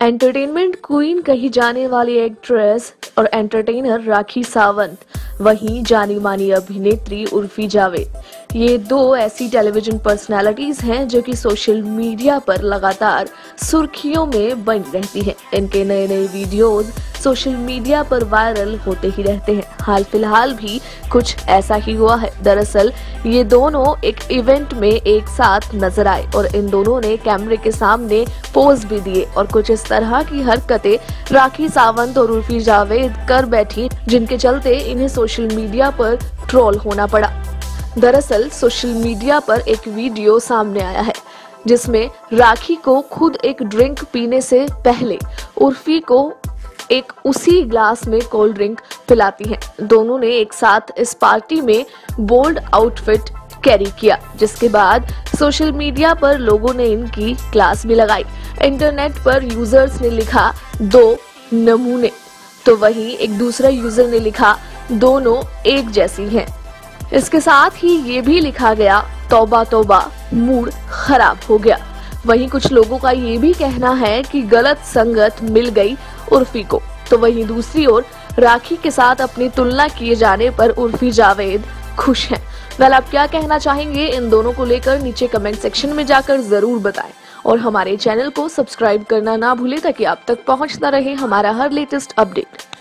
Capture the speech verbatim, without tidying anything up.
Entertainment queen कही जाने वाली एक्ट्रेस और एंटरटेनर राखी सावंत, वहीं जानी मानी अभिनेत्री उर्फी जावेद, ये दो ऐसी टेलीविजन पर्सनालिटीज हैं जो कि सोशल मीडिया पर लगातार सुर्खियों में बनी रहती हैं। इनके नए नए वीडियोस सोशल मीडिया पर वायरल होते ही रहते हैं। हाल फिलहाल भी कुछ ऐसा ही हुआ है। दरअसल ये दोनों एक इवेंट में एक साथ नजर आए और इन दोनों ने कैमरे के सामने पोज भी दिए और कुछ इस तरह की हरकतें राखी सावंत और उर्फी जावेद कर बैठी, जिनके चलते इन्हें सोशल मीडिया पर ट्रोल होना पड़ा। दरअसल सोशल मीडिया पर एक वीडियो सामने आया है जिसमें राखी को खुद एक ड्रिंक पीने से पहले उर्फी को एक उसी ग्लास में कोल्ड ड्रिंक पिलाती हैं। दोनों ने एक साथ इस पार्टी में बोल्ड आउटफिट कैरी किया, जिसके बाद सोशल मीडिया पर लोगों ने इनकी क्लास भी लगाई। इंटरनेट पर यूजर्स ने लिखा दो नमूने, तो वहीं एक दूसरा यूजर ने लिखा दोनों एक जैसी हैं। इसके साथ ही ये भी लिखा गया तौबा तौबा, मूड खराब हो गया। वहीं कुछ लोगों का ये भी कहना है कि गलत संगत मिल गई उर्फी को, तो वहीं दूसरी ओर राखी के साथ अपनी तुलना किए जाने पर उर्फी जावेद खुश हैं। वेल, आप क्या कहना चाहेंगे इन दोनों को लेकर? नीचे कमेंट सेक्शन में जाकर जरूर बताएं और हमारे चैनल को सब्सक्राइब करना ना भूलें ताकि आप तक पहुंचता रहे हमारा हर लेटेस्ट अपडेट।